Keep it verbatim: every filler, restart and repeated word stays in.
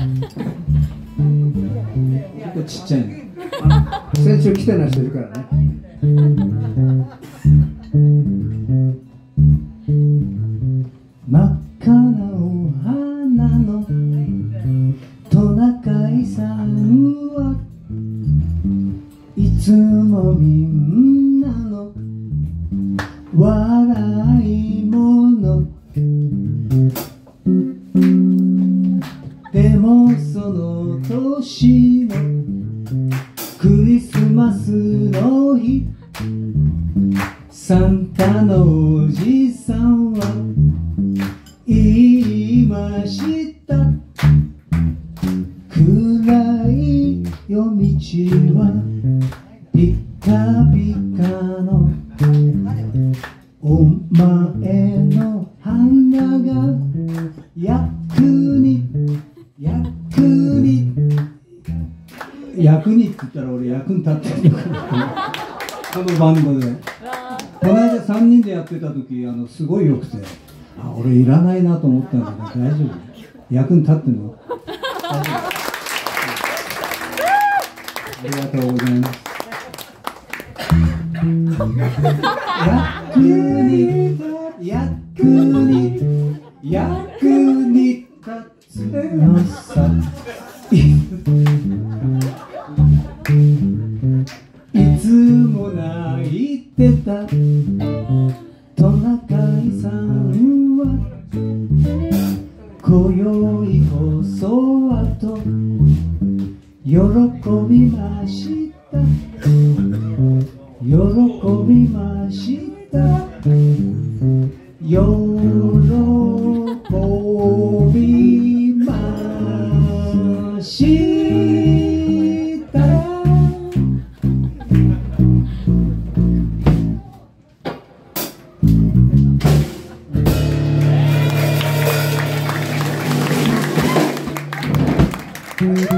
構ちっちゃいね。先週来てない人いるからね。真っ赤なお花のトナカイさんはいつもみんなの笑い者。でもその年のクリスマスの日、サンタのおじさんは言いました。暗い夜道はピカピカのお前の花が役に役に役にって言ったら俺役に立ってるのかなこのバンドで。この間さんにんでやってた時あのすごい良くて、あ俺いらないなと思ったんだけど大丈夫？役に立ってんの？ありがとうございます。役に役に役に立つのさ。いつも泣いてたトナカイさんは今宵こそはと喜びました。喜びました。喜びました。うん。